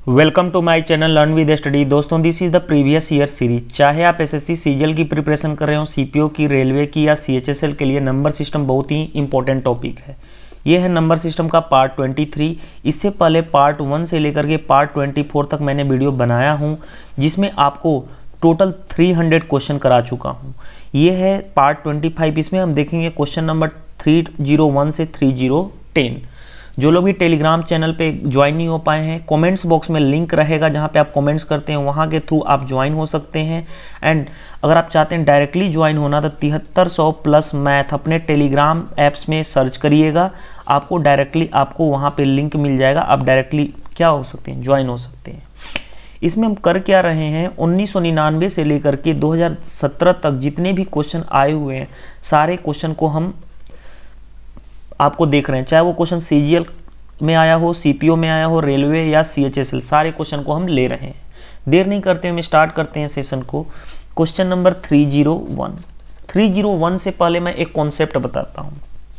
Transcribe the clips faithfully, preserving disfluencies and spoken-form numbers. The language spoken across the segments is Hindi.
Welcome to my channel learn with study. दोस्तों, this is the previous year series. चाहे आप एसएससी सीजीएल की प्रिपरेशन कर रहे हो, सीपीओ की, रेलवे की या सीएचएसएल के लिए, नंबर सिस्टम बहुत ही इंपॉर्टेंट टॉपिक है। ये है नंबर सिस्टम का पार्ट तेईस। इससे पहले पार्ट वन से लेकर के पार्ट चौबीस तक मैंने वीडियो बनाया हूँ, जिसमें आपको टोटल तीन सौ क्वेश्चन करा चुका हूँ। ये है पार्ट पच्चीस। इसमें हम देखेंगे क्वेश्चन नंबर तीन सौ एक से तीन सौ दस। जो लोग भी टेलीग्राम चैनल पे ज्वाइन नहीं हो पाए हैं, कमेंट्स बॉक्स में लिंक रहेगा, जहाँ पे आप कमेंट्स करते हैं वहाँ के थ्रू आप ज्वाइन हो सकते हैं। एंड अगर आप चाहते हैं डायरेक्टली ज्वाइन होना तो तिहत्तर सौ प्लस मैथ अपने टेलीग्राम ऐप्स में सर्च करिएगा, आपको डायरेक्टली आपको वहाँ पे लिंक मिल जाएगा। आप डायरेक्टली क्या हो सकते हैं, ज्वाइन हो सकते हैं। इसमें हम कर क्या रहे हैं, उन्नीस सौ निन्यानवे से लेकर के दो हज़ार सत्रह तक जितने भी क्वेश्चन आए हुए हैं, सारे क्वेश्चन को हम आपको देख रहे हैं। चाहे वो क्वेश्चन सीजीएल में आया हो, सीपीओ में आया हो, रेलवे या सीएचएसएल, सारे क्वेश्चन को हम ले रहे हैं। देर नहीं करते हैं, हम स्टार्ट करते हैं सेशन को। क्वेश्चन नंबर तीन सौ एक। तीन सौ एक से पहले मैं एक कॉन्सेप्ट बताता हूँ।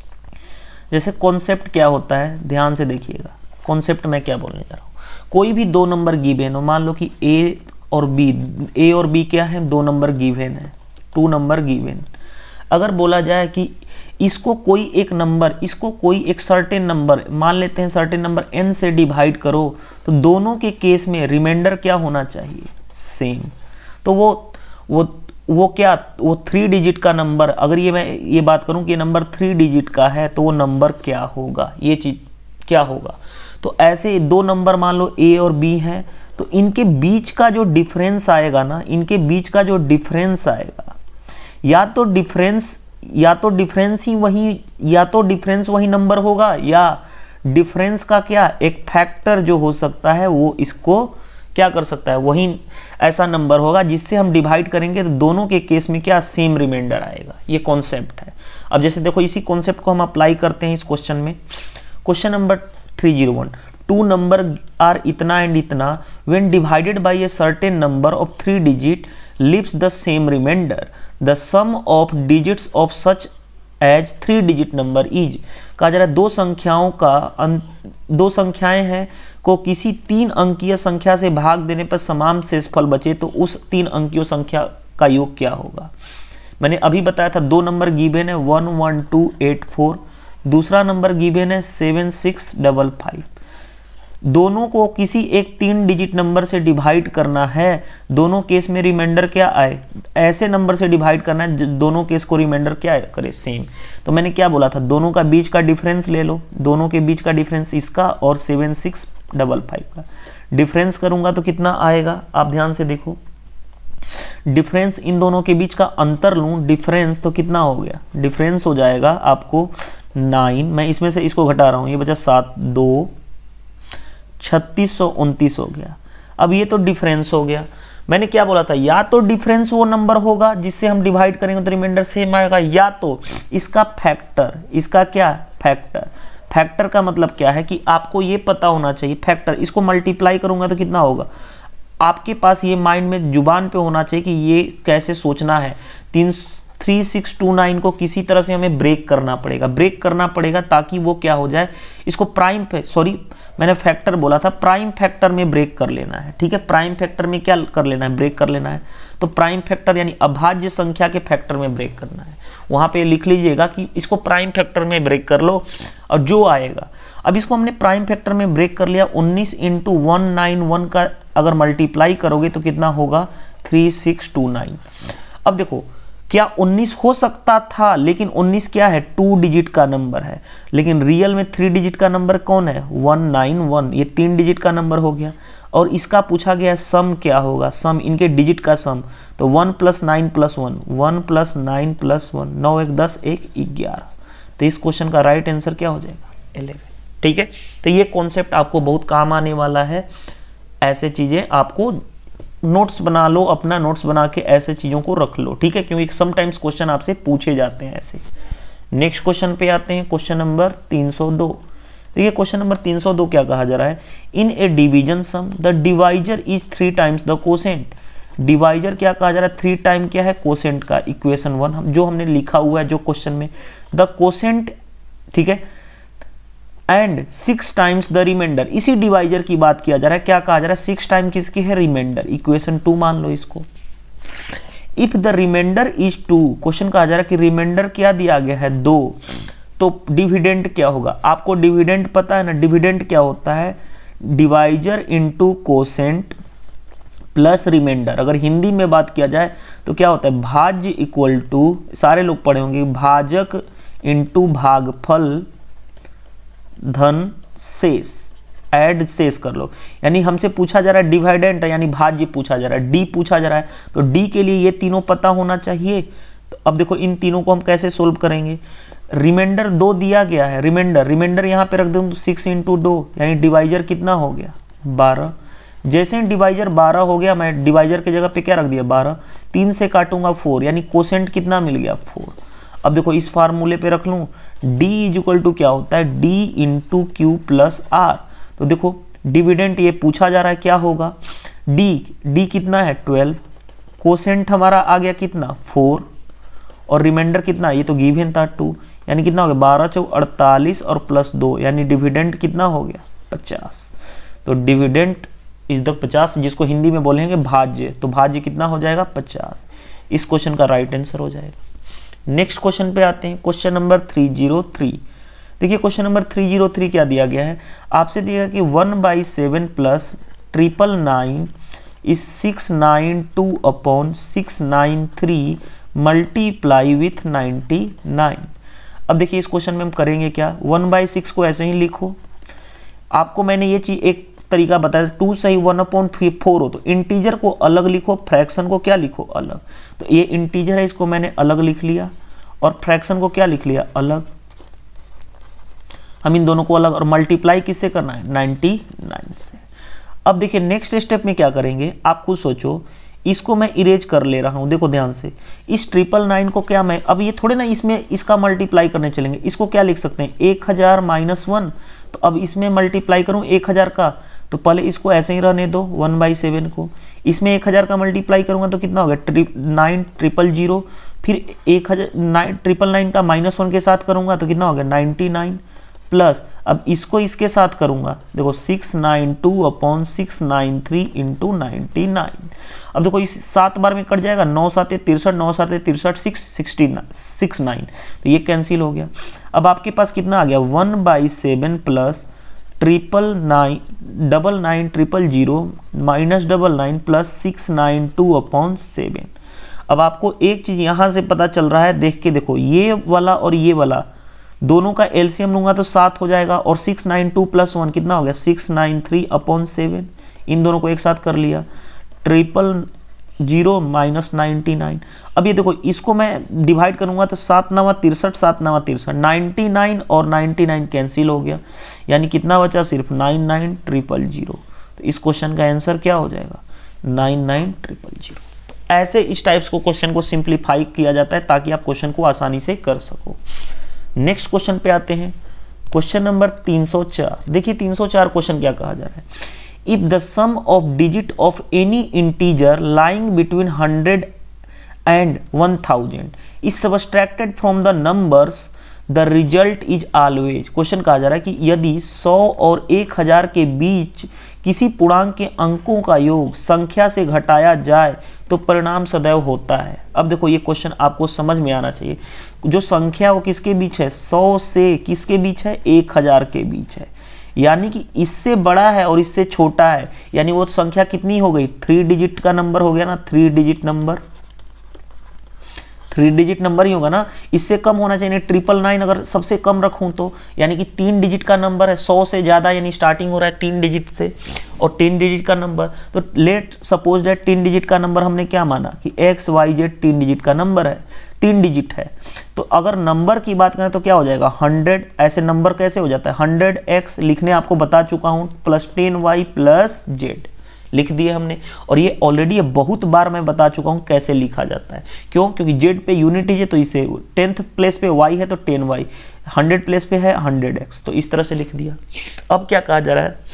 जैसे कॉन्सेप्ट क्या होता है, ध्यान से देखिएगा। कॉन्सेप्ट मैं क्या बोलने जा रहा हूँ, कोई भी दो नंबर गिवन हो, मान लो कि ए और बी, ए और बी क्या है, दो नंबर गिवन है, टू नंबर गिवन। अगर बोला जाए कि इसको कोई एक नंबर, इसको कोई एक सर्टेन नंबर, मान लेते हैं सर्टेन नंबर n से डिवाइड करो, तो दोनों के केस में रिमाइंडर क्या होना चाहिए, सेम। तो वो वो वो क्या, वो थ्री डिजिट का नंबर, अगर ये मैं ये बात करूं कि ये नंबर थ्री डिजिट का है, तो वो नंबर क्या होगा, ये चीज क्या होगा। तो ऐसे दो नंबर मान लो a और b हैं, तो इनके बीच का जो डिफरेंस आएगा ना, इनके बीच का जो डिफरेंस आएगा, या तो डिफरेंस या तो डिफरेंस ही वही या तो डिफरेंस वही नंबर होगा, या डिफरेंस का क्या एक फैक्टर जो हो सकता है, वो इसको क्या कर सकता है, वही ऐसा नंबर होगा जिससे हम डिवाइड करेंगे तो दोनों के केस में क्या सेम रिमाइंडर आएगा। ये कॉन्सेप्ट है। अब जैसे देखो, इसी कॉन्सेप्ट को हम अप्लाई करते हैं इस क्वेश्चन में। क्वेश्चन नंबर तीन सौ एक, टू नंबर आर इतना एंड इतना, when divided by a certain number of three digit leaves the same remainder, the sum of digits of such as three digit number is। कहा जा रहा है दो संख्याओं का दो संख्याएं हैं को किसी तीन अंकीय संख्या से भाग देने पर समान शेषफल बचे, तो उस तीन अंकीय संख्या का योग क्या होगा। मैंने अभी बताया था दो नंबर गिवन है one one two eight four, दूसरा नंबर गिवन है सेवन सिक्स डबल फाइव। दोनों को किसी एक तीन डिजिट नंबर से डिवाइड करना है, दोनों केस में रिमाइंडर क्या आए, ऐसे नंबर से डिवाइड करना है दोनों केस को रिमाइंडर क्या करे, सेम। तो मैंने क्या बोला था, दोनों का बीच का डिफरेंस ले लो, दोनों के बीच का डिफरेंस इसका और सेवन सिक्स डबल फाइव का डिफरेंस करूंगा तो कितना आएगा, आप ध्यान से देखो। डिफरेंस इन दोनों के बीच का अंतर लूं, डिफरेंस तो कितना हो गया, डिफरेंस हो जाएगा आपको नाइन। मैं इसमें से इसको घटा रहा हूं, ये बचा सात, दो छत्तीस सौ उनतीस हो गया। अब ये तो डिफरेंस हो गया। मैंने क्या बोला था, या तो डिफरेंस वो नंबर होगा जिससे हम डिवाइड करेंगे तो रिमाइंडर सेम आएगा, या तो इसका फैक्टर, इसका क्या फैक्टर। फैक्टर का मतलब क्या है कि आपको ये पता होना चाहिए फैक्टर, इसको मल्टीप्लाई करूंगा तो कितना होगा, आपके पास ये माइंड में जुबान पे होना चाहिए कि ये कैसे सोचना है। तीन थ्री सिक्स टू नाइन को किसी तरह से हमें ब्रेक करना पड़ेगा, ब्रेक करना पड़ेगा ताकि वो क्या हो जाए, इसको प्राइम सॉरी मैंने फैक्टर बोला था, प्राइम फैक्टर में ब्रेक कर लेना है। ठीक है, प्राइम फैक्टर में क्या कर लेना है, ब्रेक कर लेना है। तो प्राइम फैक्टर यानी अभाज्य संख्या के फैक्टर में ब्रेक करना है। वहां पे लिख लीजिएगा कि इसको प्राइम फैक्टर में ब्रेक कर लो और जो आएगा। अब इसको हमने प्राइम फैक्टर में ब्रेक कर लिया, उन्नीस इंटू वन नाइन वन का अगर मल्टीप्लाई करोगे तो कितना होगा, थ्री सिक्स टू नाइन। अब देखो, क्या उन्नीस हो सकता था, लेकिन उन्नीस क्या है, टू डिजिट का नंबर है, लेकिन रियल में थ्री डिजिट का नंबर कौन है, वन नाइन वन, ये तीन डिजिट का नंबर हो गया। और इसका पूछा गया सम क्या होगा, सम इनके डिजिट का सम, तो one plus nine plus one, one plus nine plus one, नौ एक दस, एक ग्यारह। तो इस क्वेश्चन का राइट आंसर क्या हो जाएगा, इलेवन। ठीक है, तो ये कॉन्सेप्ट आपको बहुत काम आने वाला है। ऐसे चीजें आपको नोट्स बना लो, अपना नोट्स बना के ऐसे चीजों को रख लो। ठीक है, क्योंकि समटाइम्स क्वेश्चन आपसे पूछे जाते हैं ऐसे। नेक्स्ट क्वेश्चन पे आते हैं, क्वेश्चन नंबर तीन सौ दो। देखिए क्वेश्चन नंबर तीन सौ दो क्या कहा जा रहा है, in a division sum the divisor is three times the quotient. Divisor क्या कहा जा रहा है, थ्री टाइम क्या है, कोसेंट का। इक्वेशन वन जो हमने लिखा हुआ है जो क्वेश्चन में, द कोसेंट, ठीक है, and six times the remainder, इसी डिवाइजर की बात किया जा रहा है। क्या कहा जा रहा है, सिक्स टाइम किसकी है, रिमाइंडर। इक्वेशन टू मान लो इसको। If the remainder is two, question कहा जा रहा है कि रिमाइंडर क्या दिया गया है, दो, तो डिविडेंड क्या होगा। आपको डिविडेंड पता है ना, डिविडेंड क्या होता है, divisor into quotient plus remainder. अगर हिंदी में बात किया जाए तो क्या होता है, भाज्य इक्वल टू, सारे लोग पढ़े होंगे, भाजक इंटू भागफल धन शेष, ऐड शेष कर लो। यानी हमसे पूछा जा रहा है डिवाइडेंट है, यानी भाज्य पूछा जा रहा है, डी पूछा जा रहा है, तो डी के लिए ये तीनों पता होना चाहिए। तो अब देखो इन तीनों को हम कैसे सोल्व करेंगे। रिमाइंडर दो दिया गया है, रिमाइंडर रिमाइंडर यहाँ पे रख दूँ तो सिक्स इंटू दो, यानी डिवाइजर कितना हो गया, बारह। जैसे ही डिवाइजर बारह हो गया, मैं डिवाइजर की जगह पे क्या रख दिया, बारह। तीन से काटूंगा फोर, यानी कोसेंट कितना मिल गया, फोर। अब देखो इस फार्मूले पे रख लूँ, d इज इक्वल टू क्या होता है, d into Q plus R. तो देखो डिविडेंट ये पूछा जा रहा है क्या होगा, d d कितना है ट्वेल्व, कोसेंट हमारा आ गया कितना फोर, और रिमाइंडर कितना, ये तो गिवन था टू, यानी कितना हो गया बारह चौ अड़तालीस और प्लस दो, यानी डिविडेंट कितना हो गया पचास। तो डिविडेंट इज द पचास, जिसको हिंदी में बोलेंगे भाज्य, तो भाज्य कितना हो जाएगा पचास। इस क्वेश्चन का राइट आंसर हो जाएगा। नेक्स्ट क्वेश्चन पे आते हैं, question number three zero three. देखिए question number three zero three क्या दिया गया है, आपसे दिया कि one by seven plus triple nine is six nine two upon six nine three multiply with ninety nine. अब देखिए इस क्वेश्चन में हम करेंगे क्या, वन बाई सिक्स को ऐसे ही लिखो। आपको मैंने ये चीज एक तरीका बताया, टू सही वन अपॉन फोर हो तो इंटीजर को अलग लिखो, फ्रैक्शन को क्या लिखो अलग। तो ये इंटीजर है, इसको मैंने अलग लिख लिया, और फ्रैक्शन को क्या लिख लिया अलग। हम इन दोनों को अलग, और मल्टीप्लाई किससे करना है, नाइन्टी नाइन से। अब देखिए नेक्स्ट स्टेप में क्या करेंगे, आप खुद सोचो। इसको मैं इरेज कर ले रहा हूं, देखो ध्यान से। इस ट्रिपल नाइन को क्या मैं, अब ये थोड़े ना इसमें इसका मल्टीप्लाई करने चलेंगे, इसको क्या लिख सकते हैं, एक हजार माइनस वन। तो अब इसमें मल्टीप्लाई करूं एक हजार का, तो पहले इसको ऐसे ही रहने दो, वन बाई सेवन को। इसमें एक हजार का मल्टीप्लाई करूंगा तो कितना होगा, ट्रिप नाइन ट्रिपल जीरो, फिर एक हजार नाइन ट्रिपल नाइन का माइनस वन के साथ करूंगा तो कितना हो गया, नाइन्टी नाइन। प्लस अब इसको इसके साथ करूंगा, देखो six nine two upon six nine three into ninety nine. अब देखो इस सात बार में कट जाएगा, नौ साते तिरसठ, नौ साते तिरसठ, सिक्स सिक्सटी सिक्स नाइन, तो ये कैंसिल हो गया। अब आपके पास कितना आ गया, one by seven plus triple nine double nine triple zero minus double nine plus six nine two upon seven. अब आपको एक चीज यहां से पता चल रहा है, देख के देखो, ये वाला और ये वाला दोनों का एलसीएम लूंगा तो सात हो जाएगा, और six nine two plus one कितना हो गया, six nine three upon seven. इन दोनों को एक साथ कर लिया, triple zero minus ninety nine. अब ये देखो इसको मैं डिवाइड करूंगा तो सात नवा तिरसठ, सात नवा तिरसठ, नाइन्टी नाइन और नाइन्टी नाइन कैंसिल हो गया, यानी कितना बचा, सिर्फ नाइन नाइन ट्रिपल जीरो। तो इस क्वेश्चन का आंसर क्या हो जाएगा, नाइन नाइन ट्रिपल जीरो। तो ऐसे इस टाइप्स को क्वेश्चन को सिंप्लीफाई किया जाता है ताकि आप क्वेश्चन को आसानी से कर सको। नेक्स्ट क्वेश्चन पे आते हैं, क्वेश्चन नंबर तीन सौ चार। देखिए तीन सौ चार क्वेश्चन क्या कहा जा रहा है, if the sum of digit of any integer lying between hundred and one thousand is subtracted from the numbers the result is always. Question कहा जा रहा है कि यदि सौ और एक हजार के बीच किसी पूर्णांक के अंकों का योग संख्या से घटाया जाए तो परिणाम सदैव होता है। अब देखो ये क्वेश्चन आपको समझ में आना चाहिए, जो संख्या वो किसके बीच है, सौ से किसके बीच है, एक हजार के बीच है, यानी कि इससे बड़ा है और इससे छोटा है, यानी वो संख्या कितनी हो गई, थ्री डिजिट का नंबर हो गया ना, three digit number, three digit number ही होगा ना। इससे कम होना चाहिए, ट्रिपल नाइन अगर सबसे कम रखूं तो, यानी कि तीन डिजिट का नंबर है, सौ से ज्यादा, यानी स्टार्टिंग हो रहा है तीन डिजिट से, और तीन डिजिट का नंबर, तो लेट सपोज दैट तीन डिजिट का नंबर हमने क्या माना कि एक्स वाई जेड तीन डिजिट का नंबर है, तीन डिजिट है। तो अगर नंबर की बात करें तो क्या हो जाएगा, हंड्रेड। ऐसे नंबर कैसे हो जाता है, हंड्रेड एक्स लिखने आपको बता चुका हूं, plus ten y plus z लिख दिए हमने, और ये ऑलरेडी बहुत बार मैं बता चुका हूं कैसे लिखा जाता है। क्यों, क्योंकि जेड पे यूनिटी है तो इसे टेंथ प्लेस पे वाई है तो टेन वाई, हंड्रेड प्लेस पे है हंड्रेड एक्स, तो इस तरह से लिख दिया। अब क्या कहा जा रहा है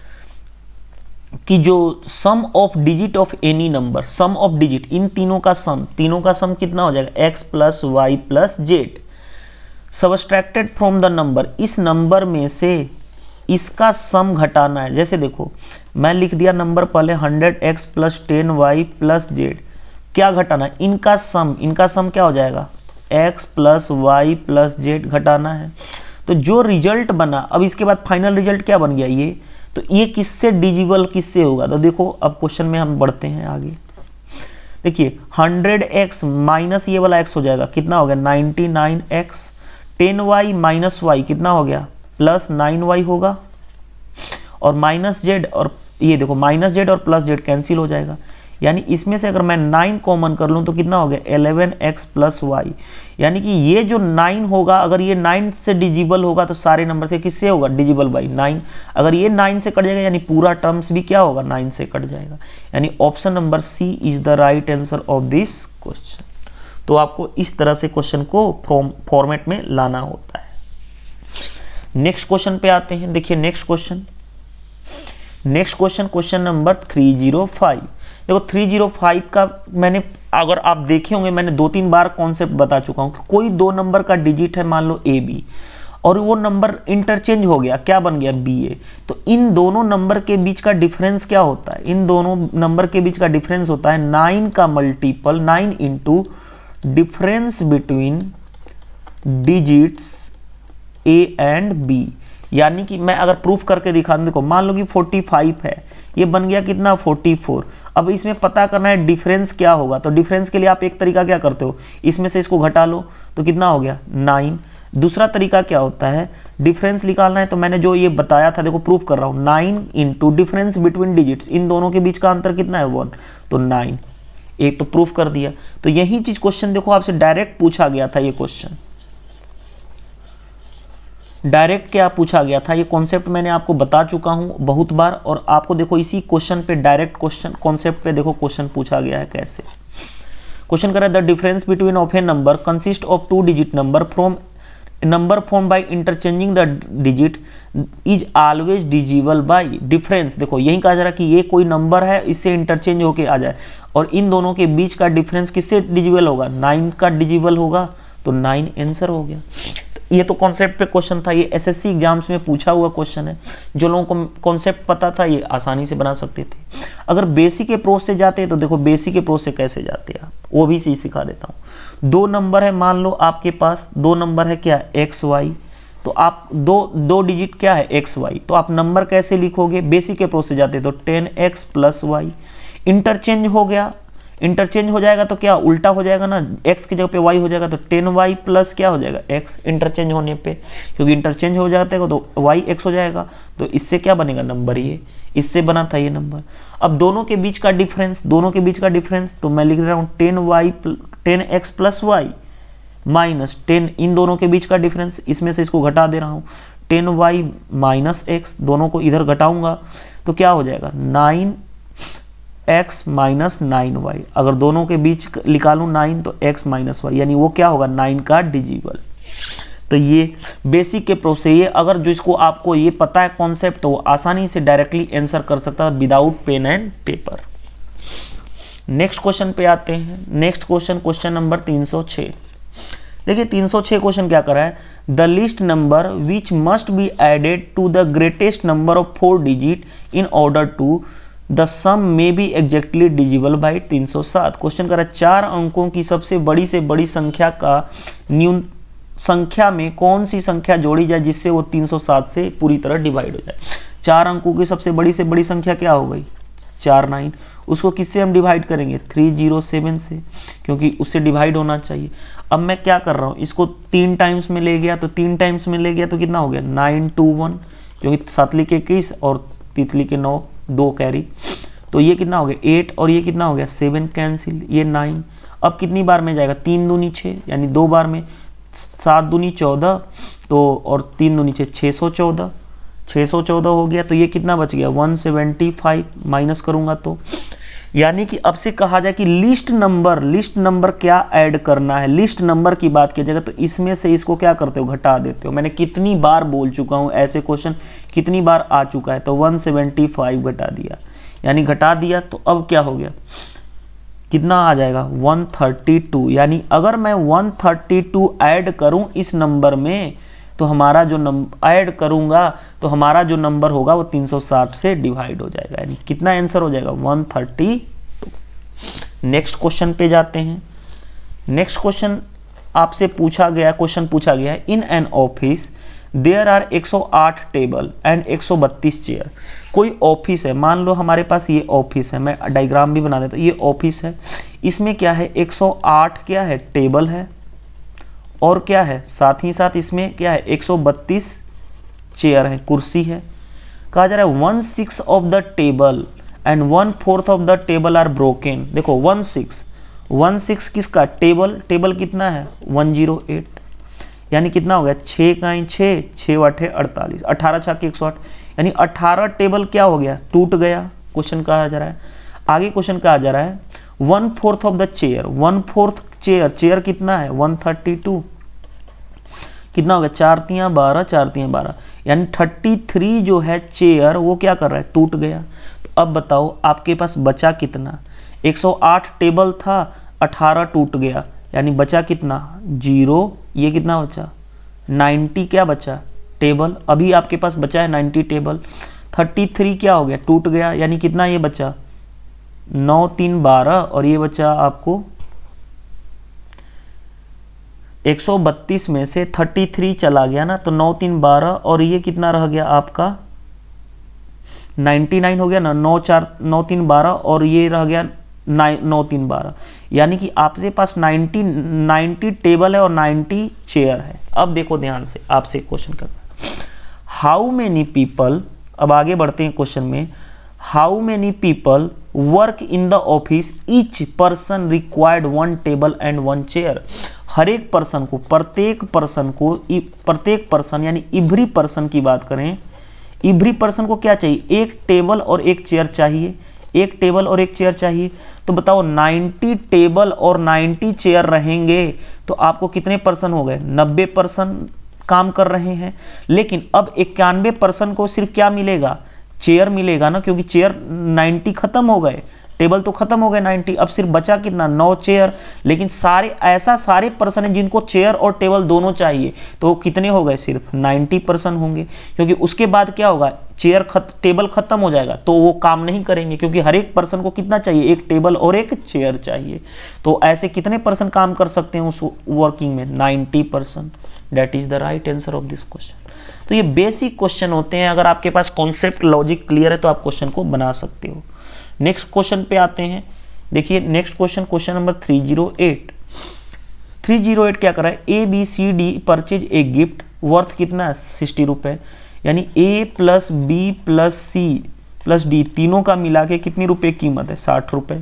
कि जो sum of digit of any number, sum of digit इन तीनों का सम, तीनों का सम कितना हो जाएगा, x plus y plus z. Subtracted from the number, इस नंबर में से इसका सम घटाना है। जैसे देखो मैं लिख दिया नंबर पहले hundred x plus ten y plus z, क्या घटाना है, इनका सम, इनका सम क्या हो जाएगा x plus y plus z घटाना है। तो जो रिजल्ट बना, अब इसके बाद फाइनल रिजल्ट क्या बन गया ये, तो ये किससे डिजिबल किससे होगा, तो देखो अब क्वेश्चन में हम बढ़ते हैं आगे। देखिए हंड्रेड एक्स माइनस ये वाला x हो जाएगा, कितना हो गया ninety nine x, ten y minus y कितना हो गया प्लस नाइन वाई होगा, और माइनस जेड, और ये देखो माइनस जेड और प्लस जेड कैंसिल हो जाएगा, यानी इसमें से अगर मैं नाइन कॉमन कर लूँ तो कितना हो गया इलेवन एक्स प्लस वाई। यानी कि ये जो नाइन होगा, अगर ये नाइन से डिजिबल होगा तो सारे नंबर से किससे होगा डिजिबल बाई नाइन, अगर ये नाइन से कट जाएगा यानी पूरा टर्म्स भी क्या होगा नाइन से कट जाएगा। यानी option number C is the right answer of this question. तो आपको इस तरह से क्वेश्चन को फॉर्मेट में लाना होता है। नेक्स्ट क्वेश्चन पे आते हैं। देखिए next question, next question question number three zero five. देखो थ्री जीरो फाइव का मैंने, अगर आप देखे होंगे मैंने दो तीन बार कॉन्सेप्ट बता चुका हूं कि कोई दो नंबर का डिजिट है, मान लो ए बी, और वो नंबर इंटरचेंज हो गया, क्या बन गया बी ए, तो इन दोनों नंबर के बीच का डिफरेंस क्या होता है, इन दोनों नंबर के बीच का डिफरेंस होता है नाइन का multiple, nine into difference between digits a and b. यानी कि मैं अगर प्रूफ करके दिखा दूं, देखो मान लो कि फोर्टी फाइव है, ये बन गया कितना फोर्टी फोर। अब इसमें पता करना है डिफरेंस क्या होगा, तो डिफरेंस के लिए आप एक तरीका क्या करते हो, इसमें से इसको घटा लो तो कितना हो गया नाइन। दूसरा तरीका क्या होता है, डिफरेंस निकालना है, तो मैंने जो ये बताया था, देखो प्रूफ कर रहा हूँ, nine into difference between digits, इन दोनों के बीच का अंतर कितना है वन, तो नाइन। एक तो प्रूफ कर दिया। तो यही चीज क्वेश्चन देखो आपसे डायरेक्ट पूछा गया था, ये क्वेश्चन डायरेक्ट क्या पूछा गया था, ये कॉन्सेप्ट मैंने आपको बता चुका हूं बहुत बार, और आपको देखो इसी क्वेश्चन पे डायरेक्ट क्वेश्चन कॉन्सेप्ट पे देखो क्वेश्चन पूछा गया है कैसे। क्वेश्चन कर रहा है the difference between of a number consist of two digit number from number form by interchanging the digit is always divisible by difference. देखो यही कहा जा रहा है कि ये कोई नंबर है, इससे इंटरचेंज होके आ जाए, और इन दोनों के बीच का डिफरेंस किससे डिजिबल होगा, नाइन का डिजिबल होगा, तो नाइन आंसर हो गया। ये तो कॉन्सेप्ट पे क्वेश्चन था, ये एसएससी एग्जाम्स में पूछा हुआ क्वेश्चन है। जो लोगों को कॉन्सेप्ट पता था ये आसानी से बना सकते थे। अगर बेसिक अप्रोच से जाते तो देखो बेसिक अप्रोच से कैसे जाते हैं आप, वो भी चीज सिखा देता हूँ। दो नंबर है, मान लो आपके पास दो नंबर है, क्या एक्स वाई, तो आप दो दो डिजिट क्या है एक्स वाई, तो आप नंबर कैसे लिखोगे, बेसिक अप्रोच से जाते तो ten x plus y. Interchange हो गया, इंटरचेंज हो जाएगा तो क्या उल्टा हो जाएगा ना, x की जगह पे y हो जाएगा, तो टेन वाई प्लस क्या हो जाएगा x, इंटरचेंज होने पे, क्योंकि इंटरचेंज हो जाता है तो y x हो जाएगा, तो इससे क्या बनेगा नंबर, ये इससे बना था ये नंबर। अब दोनों के बीच का डिफरेंस, दोनों के बीच का डिफरेंस तो मैं लिख रहा हूँ ten y ten x plus y minus ten, इन दोनों के बीच का डिफरेंस, इसमें से इसको घटा दे रहा हूँ, टेन वाई माइनस एक्स, दोनों को इधर घटाऊंगा तो क्या हो जाएगा nine x minus nine y. अगर दोनों के बीच निकालूं नाइन तो x माइनस वाई, यानी वो क्या होगा नाइन का डिजिबल। तो ये बेसिक के प्रोसेस, ये अगर जो इसको आपको ये पता है कॉन्सेप्ट तो वो आसानी से डायरेक्टली आंसर कर सकता है without pen and paper. Next question पे आते हैं। नेक्स्ट क्वेश्चन क्वेश्चन नंबर तीन सौ छह। देखिए तीन सौ छह क्वेश्चन क्या कर रहा है, the least number which must be added to the greatest number of four digit in order to the sum may be exactly डिजिबल by तीन सौ सात। क्वेश्चन कर रहा है चार अंकों की सबसे बड़ी से बड़ी संख्या का न्यून संख्या में कौन सी संख्या जोड़ी जाए जिससे वो तीन सौ सात से पूरी तरह डिवाइड हो जाए। चार अंकों की सबसे बड़ी से बड़ी संख्या क्या हो गई, चार नाइन, उसको किससे हम डिवाइड करेंगे, थ्री जीरो सेवन से, क्योंकि उससे डिवाइड होना चाहिए। अब मैं क्या कर रहा हूँ, इसको तीन टाइम्स में ले गया, तो तीन टाइम्स में ले गया तो कितना हो गया नाइन टू वन, क्योंकि सातली के इक्कीस और तितली के नौ, दो कैरी, तो ये कितना हो गया एट, और ये कितना हो गया सेवन कैंसिल, ये नाइन। अब कितनी बार में जाएगा, तीन दूनी छः, यानी दो बार में, सात दूनी चौदह, तो और तीन दूनी छः, छः सौ चौदह, छः सौ चौदह हो गया, तो ये कितना बच गया वन सेवेंटी फाइव, माइनस करूंगा तो, यानी कि अब से कहा जाए कि लिस्ट नंबर, लिस्ट नंबर क्या ऐड करना है, लिस्ट नंबर की बात की जाएगा तो इसमें से इसको क्या करते हो, घटा देते हो। मैंने कितनी बार बोल चुका हूं, ऐसे क्वेश्चन कितनी बार आ चुका है, तो वन सेवेंटी फाइव घटा दिया, यानी घटा दिया, तो अब क्या हो गया, कितना आ जाएगा वन थर्टी टू। यानी अगर मैं वन थर्टी टू ऐड करूं इस नंबर में तो हमारा जो नंबर ऐड करूंगा तो हमारा जो नंबर होगा वो तीन सौ साठ से डिवाइड हो जाएगा। यानी कितना आंसर हो जाएगा one thirty two. Next question पे जाते हैं। नेक्स्ट क्वेश्चन आपसे पूछा गया क्वेश्चन पूछा गया है in an office there are एक सौ आठ टेबल एंड एक सौ बत्तीस चेयर। कोई ऑफिस है, मान लो हमारे पास ये ऑफिस है, मैं डायग्राम भी बना देता हूँ। ये ऑफिस है, इसमें क्या है एक सौ आठ क्या है टेबल है और क्या है साथ ही साथ इसमें क्या है एक सौ बत्तीस चेयर है, कुर्सी है। कहा जा रहा है one six of the table and one fourth of the table are broken. देखो वन सिक्स वन सिक्स किसका टेबल, टेबल कितना है वन जीरो एट, यानी कितना हो गया छः का ही छः, छः अठे अड़तालीस, अठारह छः के एक सौ आठ, यानी अठारह टेबल क्या हो गया टूट गया। क्वेश्चन कहा जा रहा है आगे क्वेश्चन कहा जा रहा है one fourth of the chair, one fourth chair, chair कितना है वन थर्टी टू, कितना हो गया चार तियाँ बारह, चार तियाँ बारह, यानी थर्टी थ्री जो है चेयर वो क्या कर रहा है टूट गया। तो अब बताओ आपके पास बचा कितना, एक सौ आठ टेबल था, अठारह टूट गया, यानी बचा कितना जीरो, ये कितना बचा नब्बे क्या बचा टेबल, अभी आपके पास बचा है नब्बे टेबल। तैंतीस क्या हो गया टूट गया, यानी कितना ये बचा नौ तीन बारह, और ये बचा आपको एक सौ बत्तीस में से तैंतीस चला गया ना, तो नौ तीन बारह और ये कितना रह गया आपका निन्यानवे हो गया ना, नौ चार नौ तीन बारह और ये रह गया नौ तीन बारह, यानी कि आपके पास नब्बे नब्बे टेबल है और नब्बे चेयर है। अब देखो ध्यान से आपसे क्वेश्चन करना, हाउ मेनी पीपल, अब आगे बढ़ते हैं क्वेश्चन में, how many people work in the office, each person required one table and one chair. हर एक पर्सन को, प्रत्येक पर्सन को, प्रत्येक पर्सन यानी एवरी पर्सन की बात करें, एवरी पर्सन को क्या चाहिए एक टेबल और एक चेयर चाहिए, एक टेबल और एक चेयर चाहिए। तो बताओ नब्बे टेबल और नब्बे चेयर रहेंगे तो आपको कितने पर्सन हो गए नब्बे पर्सन काम कर रहे हैं। लेकिन अब इक्यानवे पर्सन को सिर्फ क्या मिलेगा चेयर मिलेगा ना, क्योंकि चेयर नब्बे खत्म हो गए, टेबल तो खत्म हो गए नब्बे, अब सिर्फ बचा कितना नौ चेयर। लेकिन सारे ऐसा सारे पर्सन हैं जिनको चेयर और टेबल दोनों चाहिए, तो कितने हो गए सिर्फ नब्बे पर्सन होंगे, क्योंकि उसके बाद क्या होगा चेयर खत टेबल खत्म हो जाएगा तो वो काम नहीं करेंगे, क्योंकि हर एक पर्सन को कितना चाहिए एक टेबल और एक चेयर चाहिए। तो ऐसे कितने पर्सन काम कर सकते हैं उस वर्किंग में नब्बे person. That is the right answer of this question. तो ये बेसिक क्वेश्चन होते हैं, अगर आपके पास कॉन्सेप्ट लॉजिक क्लियर है तो आप क्वेश्चन को बना सकते हो। नेक्स्ट क्वेश्चन पे आते हैं। देखिए next question, question number three zero eight. Three zero eight क्या कर रहा है, A B C D purchase a gift worth कितना है सिक्सटी रुपए, यानी A plus B plus C plus D तीनों का मिला के कितनी रुपए कीमत है साठ रुपए।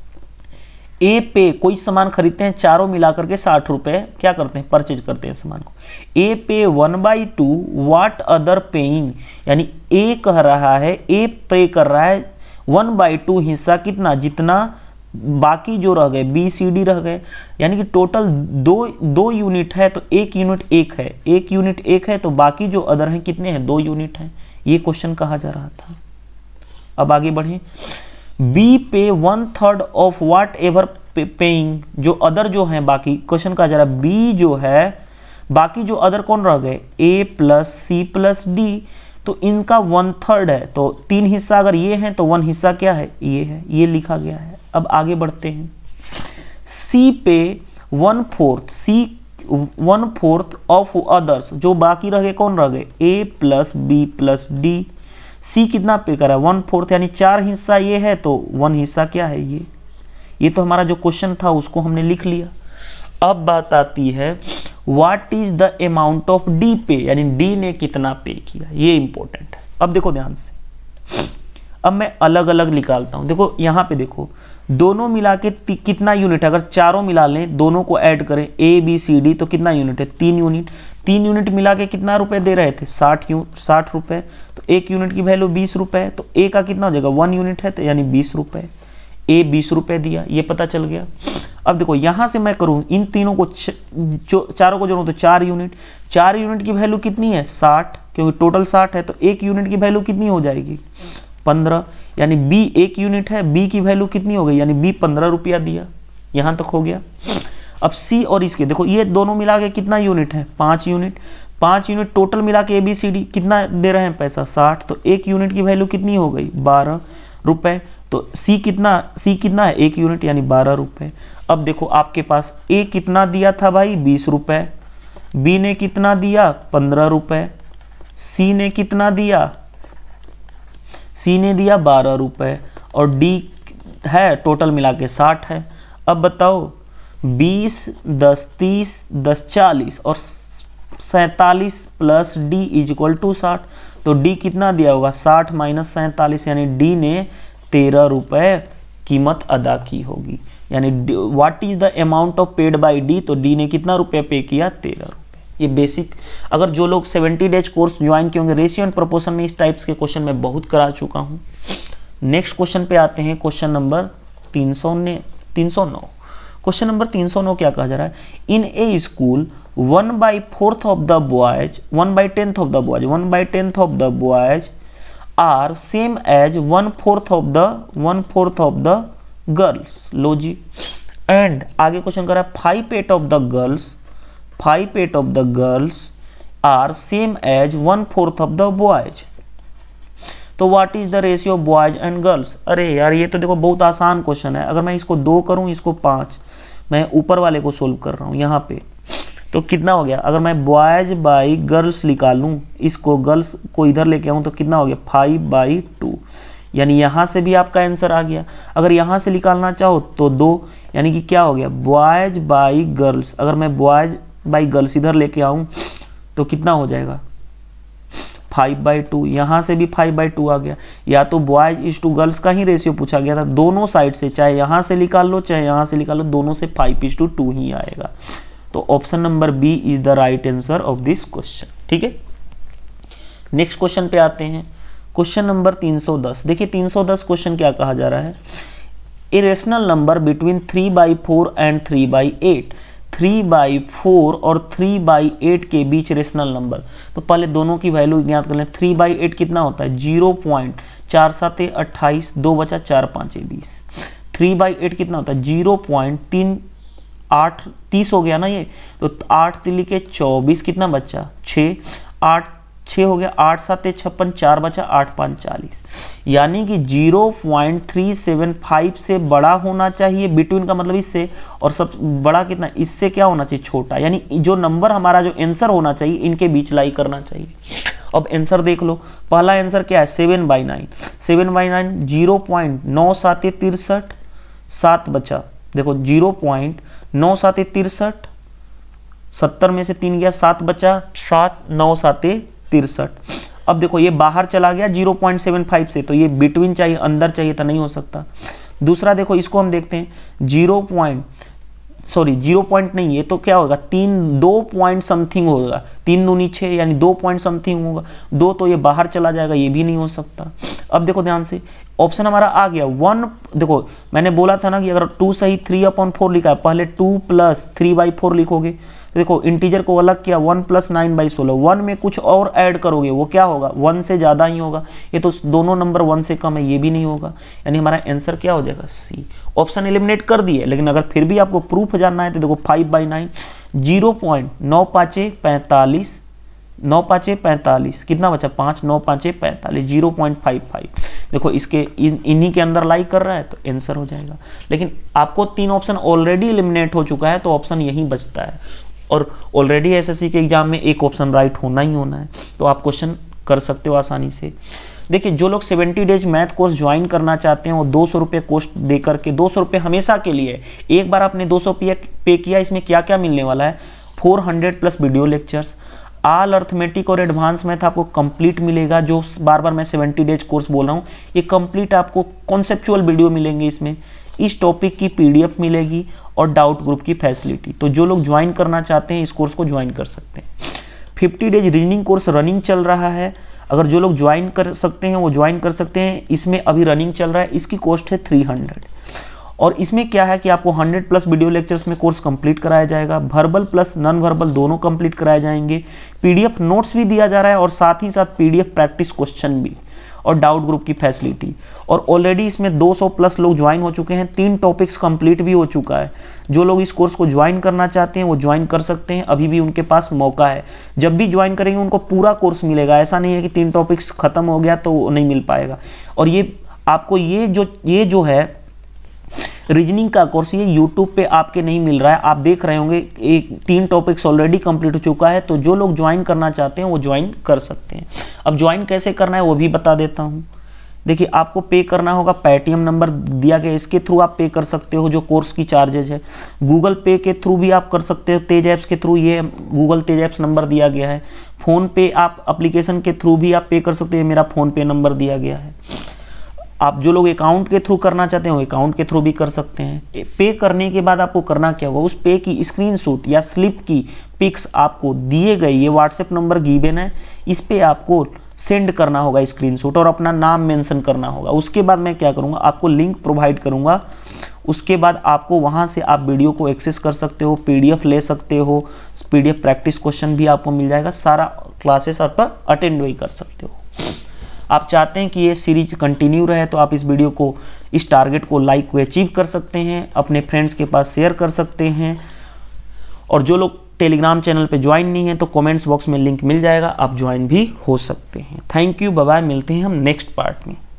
ए पे कोई सामान खरीदते हैं, चारों मिलाकर के साठ रुपए क्या करते हैं परचेज करते हैं सामान को। ए पे one by two what other paying, यानी ए कह रहा है ए पे कर रहा है वन बाई टू हिस्सा कितना जितना बाकी जो रह गए बी सी डी रह गए, यानी कि टोटल दो दो यूनिट है तो एक यूनिट एक है, एक यूनिट एक है तो बाकी जो अदर हैं कितने हैं दो यूनिट हैं। ये क्वेश्चन कहा जा रहा था। अब आगे बढ़े, बी पे one third of whatever paying, जो अदर जो है बाकी क्वेश्चन कहा जा रहा है बी जो है बाकी जो अदर कौन रह गए A plus C plus D, तो इनका वन थर्ड है तो तीन हिस्सा अगर ये हैं तो वन हिस्सा क्या है ये है, ये लिखा गया है। अब आगे बढ़ते हैं, सी पे one fourth C one fourth of others, जो बाकी रह गए कौन रह गए A plus B plus D, C कितना पे करा है वन फोर्थ, यानी चार हिस्सा ये है तो वन हिस्सा क्या है ये ये तो हमारा जो क्वेश्चन था उसको हमने लिख लिया। अब बात आती है what is the amount of D pay, यानी डी ने कितना पे किया, ये इंपॉर्टेंट है। अब देखो ध्यान से, अब मैं अलग अलग निकालता हूं। देखो यहां पे देखो दोनों मिला के कितना यूनिट है, अगर चारों मिला लें दोनों को ऐड करें ए बी सी डी तो कितना यूनिट है तीन यूनिट, तीन यूनिट मिला के कितना रुपए दे रहे थे साठ यू साठ रुपए, तो एक यूनिट की वैल्यू बीस रुपए, तो ए का कितना हो जाएगा वन यूनिट है तो यानी बीस रुपए, ए बीस रुपए दिया, ये पता चल गया। अब देखो यहां से मैं करूं इन तीनों को चारों को जोड़ूं तो चार यूनिट, चार यूनिट की वैल्यू कितनी है साठ, क्योंकि टोटल साठ है तो एक यूनिट की वैल्यू कितनी हो जाएगी पंद्रह, यानी बी एक यूनिट है, बी की वैल्यू कितनी हो गई, यानी बी पंद्रह रुपया दिया, यहाँ तक हो गया। अब सी और इसके देखो ये दोनों मिला के कितना यूनिट है, पाँच यूनिट, पाँच यूनिट टोटल मिला के ए बी सी डी कितना दे रहे हैं पैसा, साठ, तो एक यूनिट की वैल्यू कितनी हो गई, बारह रुपए। तो सी कितना, सी कितना है, एक यूनिट यानी बारह रुपए। अब देखो आपके पास ए कितना दिया था भाई, बीस रुपए, बी ने कितना दिया, पंद्रह रुपए, सी ने कितना दिया, सी ने दिया बारह रुपए, और डी है टोटल मिला के साठ है। अब बताओ बीस, दस, तीस, दस, चालीस और सैंतालीस plus D is equal to साठ, तो डी कितना दिया होगा, साठ माइनस सैंतालीस, यानी डी ने तेरह रुपए कीमत अदा की होगी। यानी what is the amount of paid by D, तो डी ने कितना रुपया पे किया, तेरह रुपये। ये बेसिक, अगर जो लोग सेवेंटी डेज कोर्स ज्वाइन किए होंगे रेशियो एंड प्रोपोर्शन में, इस टाइप्स के क्वेश्चन मैं बहुत करा चुका हूँ। नेक्स्ट क्वेश्चन पे आते हैं, क्वेश्चन नंबर तीन सौ ने तीन सौ नौ। क्वेश्चन नंबर तीन सौ नौ क्या कहा जा रहा है, in a school one by fourth of the boys, one by tenth of the boys, one by tenth of the boys are same as one fourth of the one fourth of the girls. लो जी, एंड आगे क्वेश्चन कर रहा है five eight of the girls, five eight of the girls are same as one fourth of the boys, तो what is the ratio of boys and girls. अरे यार ये तो देखो बहुत आसान क्वेश्चन है, अगर मैं इसको दो करूं, इसको पाँच, मैं ऊपर वाले को सोल्व कर रहा हूं यहाँ पे, तो कितना हो गया, अगर मैं बॉयज बाई गर्ल्स निकालूं, इसको गर्ल्स को इधर लेके आऊं, तो कितना हो गया, फाइव बाई टू, यानी यहाँ से भी आपका आंसर आ गया। अगर यहाँ से निकालना चाहो तो दो, यानी कि क्या हो गया, बॉयज बाई गर्ल्स, अगर मैं बॉयज बाई गर्ल्स इधर लेके आऊं तो कितना हो जाएगा, फाइव बाई टू, यहाँ से भी फाइव बाई टू आ गया। या तो बॉयज इज टू गर्ल्स का ही रेशियो पूछा गया था, दोनों साइड से, चाहे यहाँ से निकाल लो चाहे यहाँ से निकाल लो, दोनों से फाइव इज टू टू ही आएगा। तो option number B is the right answer of this question. ठीक है, नेक्स्ट क्वेश्चन पे आते हैं, क्वेश्चन नंबर तीन सौ दस। देखिए तीन सौ दस क्वेश्चन क्या कहा जा रहा है, a rational number between three by four and three by eight, three by four और थ्री बाई एट के बीच रेशनल नंबर। तो पहले दोनों की वैल्यू ज्ञात कर लें। थ्री बाई एट कितना होता है, जीरो पॉइंट चार सात अट्ठाईस, दो बचा चार पाँच बीस। थ्री बाई एट कितना होता है, जीरो पॉइंट तीन आठ तीस हो गया ना ये, तो आठ तिली के चौबीस, कितना बचा छः, आठ छः हो गया, आठ सात छप्पन, चार बचा, आठ पाँच चालीस, यानी कि zero point three seven five से बड़ा होना चाहिए, बिटवीन का मतलब इससे, और सब बड़ा कितना, इससे क्या होना चाहिए, छोटा, यानी जो नंबर हमारा जो आंसर होना चाहिए इनके बीच लाई करना चाहिए। अब आंसर देख लो, पहला आंसर क्या है, seven by nine, seven by nine zero point नौ सात तिरसठ, सात बचा, देखो जीरो पॉइंट नौ सात तिरसठ, सत्तर में से तीन गया, सात बचा, सात नौ सात तिरसठ। अब देखो ये बाहर चला गया जीरो पॉइंट सेवन फाइव से, तो ये बिटवीन चाहिए, अंदर चाहिए तो नहीं हो सकता। दूसरा देखो इसको हम देखते हैं, zero point sorry zero point नहीं, ये तो क्या होगा, तीन दो पॉइंट समथिंग होगा, तीन दूनी छः, यानी दो पॉइंट समथिंग होगा, दो तो ये बाहर चला जाएगा, ये भी नहीं हो सकता। अब देखो ध्यान से, ऑप्शन हमारा आ गया वन, देखो मैंने बोला था ना कि अगर टू सही थ्री अपॉन फोर लिखा है, पहले two plus three by four लिखोगे, तो देखो इंटीजर को अलग किया, वन प्लस नाइन बाई सोलह, वन में कुछ और ऐड करोगे, वो क्या होगा, वन से ज़्यादा ही होगा, ये तो दोनों नंबर वन से कम है, ये भी नहीं होगा, यानी हमारा आंसर क्या हो जाएगा, सी। ऑप्शन एलिमिनेट कर दिए, लेकिन अगर फिर भी आपको प्रूफ जानना है तो देखो five by nine, zero point नौ पाँचे पैंतालीस, नौ पाँचे पैंतालीस, कितना बचा, पाँच, नौ पाँचे पैंतालीस, जीरो पॉइंट फाइव फाइव, देखो इसके इन इन्हीं के अंदर लाई कर रहा है, तो आंसर हो जाएगा। लेकिन आपको तीन ऑप्शन ऑलरेडी एलिमिनेट हो चुका है, तो ऑप्शन यही बचता है, और ऑलरेडी एसएससी के एग्जाम में एक ऑप्शन राइट होना ही होना है, तो आप क्वेश्चन कर सकते हो आसानी से। देखिए जो लोग seventy days math course join करना चाहते हैं, वो दो सौ रुपये कोस्ट दे करके, दो सौ रुपये हमेशा के लिए, एक बार आपने दो सौ पे किया, इसमें क्या क्या मिलने वाला है, four hundred plus video lectures, all arithmetic और एडवांस मैथ आपको कंप्लीट मिलेगा, जो बार बार मैं सेवेंटी डेज कोर्स बोल रहा हूँ, ये कंप्लीट आपको कॉन्सेप्चुअल वीडियो मिलेंगे, इसमें इस टॉपिक की पीडीएफ मिलेगी और डाउट ग्रुप की फैसिलिटी। तो जो लोग ज्वाइन करना चाहते हैं इस कोर्स को ज्वाइन कर सकते हैं। Fifty days reasoning course running चल रहा है, अगर जो लोग ज्वाइन कर सकते हैं वो ज्वाइन कर सकते हैं, इसमें अभी रनिंग चल रहा है, इसकी कॉस्ट है थ्री हंड्रेड, और इसमें क्या है कि आपको हंड्रेड प्लस वीडियो लेक्चर्स में कोर्स कंप्लीट कराया जाएगा, वर्बल प्लस नॉन वर्बल दोनों कंप्लीट कराए जाएंगे, पीडीएफ नोट्स भी दिया जा रहा है, और साथ ही साथ पीडीएफ प्रैक्टिस क्वेश्चन भी, और डाउट ग्रुप की फैसिलिटी। और ऑलरेडी इसमें दो सौ प्लस लोग ज्वाइन हो चुके हैं, तीन टॉपिक्स कंप्लीट भी हो चुका है। जो लोग इस कोर्स को ज्वाइन करना चाहते हैं वो ज्वाइन कर सकते हैं, अभी भी उनके पास मौका है। जब भी ज्वाइन करेंगे उनको पूरा कोर्स मिलेगा, ऐसा नहीं है कि तीन टॉपिक्स खत्म हो गया तो नहीं मिल पाएगा। और ये आपको ये जो ये जो है रीजनिंग का कोर्स ये यूट्यूब पे आपके नहीं मिल रहा है, आप देख रहे होंगे एक तीन टॉपिक्स ऑलरेडी कंप्लीट हो चुका है। तो जो लोग ज्वाइन करना चाहते हैं वो ज्वाइन कर सकते हैं। अब ज्वाइन कैसे करना है वो भी बता देता हूँ। देखिए, आपको पे करना होगा, पेटीएम नंबर दिया गया, इसके थ्रू आप पे कर सकते हो जो कोर्स की चार्जेज है। गूगल पे के थ्रू भी आप कर सकते हो, तेज ऐप्स के थ्रू, ये गूगल तेज ऐप्स नंबर दिया गया है। फ़ोन पे आप एप्लीकेशन के थ्रू भी आप पे कर सकते हो, मेरा फ़ोन पे नंबर दिया गया है। आप जो लोग अकाउंट के थ्रू करना चाहते हो अकाउंट के थ्रू भी कर सकते हैं। पे करने के बाद आपको करना क्या होगा, उस पे की स्क्रीनशॉट या स्लिप की पिक्स आपको दिए गए, ये व्हाट्सएप नंबर गिवन है, इस पे आपको सेंड करना होगा स्क्रीनशॉट और अपना नाम मेंशन करना होगा। उसके बाद मैं क्या करूँगा, आपको लिंक प्रोवाइड करूँगा। उसके बाद आपको वहाँ से आप वीडियो को एक्सेस कर सकते हो, पीडीएफ ले सकते हो, पीडीएफ प्रैक्टिस क्वेश्चन भी आपको मिल जाएगा, सारा क्लासेस आप पर अटेंड भी कर सकते हो। आप चाहते हैं कि ये सीरीज कंटिन्यू रहे तो आप इस वीडियो को, इस टारगेट को, लाइक को अचीव कर सकते हैं, अपने फ्रेंड्स के पास शेयर कर सकते हैं। और जो लोग टेलीग्राम चैनल पे ज्वाइन नहीं है तो कमेंट्स बॉक्स में लिंक मिल जाएगा, आप ज्वाइन भी हो सकते हैं। थैंक यू, बाय बाय, मिलते हैं हम नेक्स्ट पार्ट में।